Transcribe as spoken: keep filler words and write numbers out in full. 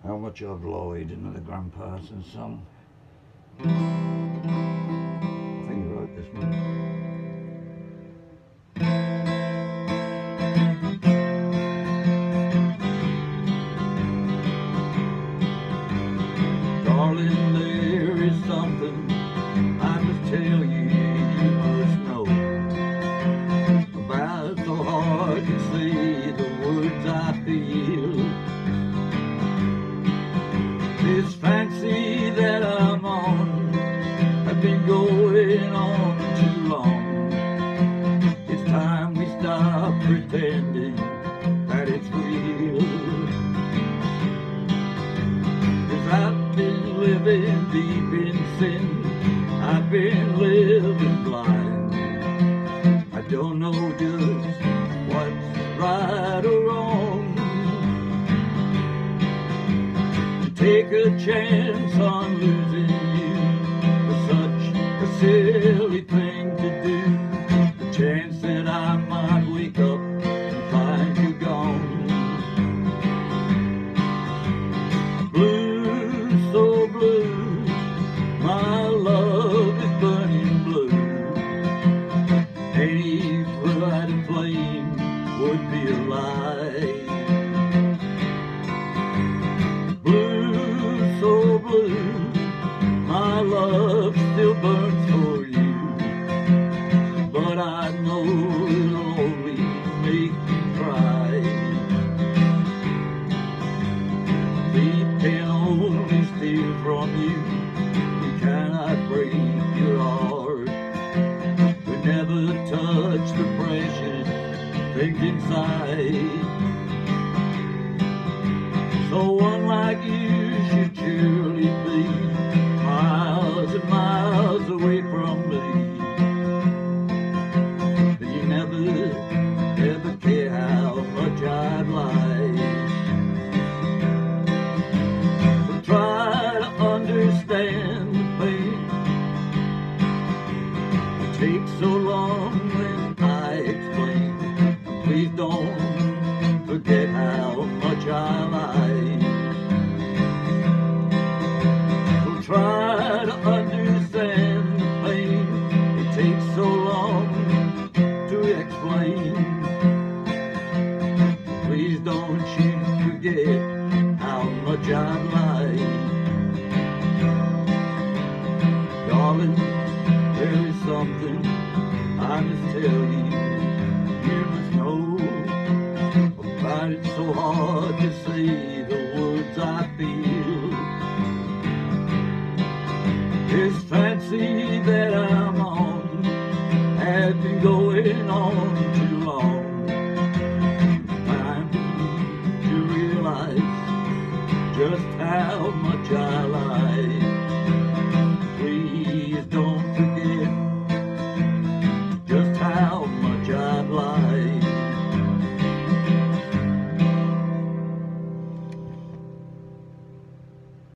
How much I've lied, another Gram Parsons song. I think he wrote this one. Darling, there is something I must tell you, you must know. About so hard to say the words I feel. This fancy that I'm on, I've been going on too long. It's time we stop pretending that it's real. Cause I've been living deep in sin, I've been living blind. I don't know just what's right or wrong. Take a chance on losing you was such a silly thing to do. The chance that I might wake up and find you gone. Blue, so blue, my love is burning blue. Any bright flame would be a lie. So blue, my love still burns for you, but I know it'll only make you cry. Thief can only steal from you, he cannot break your heart. We never touch the precious things inside. So one like you should surely be miles and miles away from me. But you never, ever care how much I'd lie. So try to understand the pain. It takes so long when I explain. Please don't forget how much I lie. Try to understand the pain. It takes so long to explain. Please don't you forget how much I lie. Darling, there is something I must tell you. You must know about it. So hard to say the words I feel. This fancy that I'm on has been going on too long. Time to realize just how much I lie.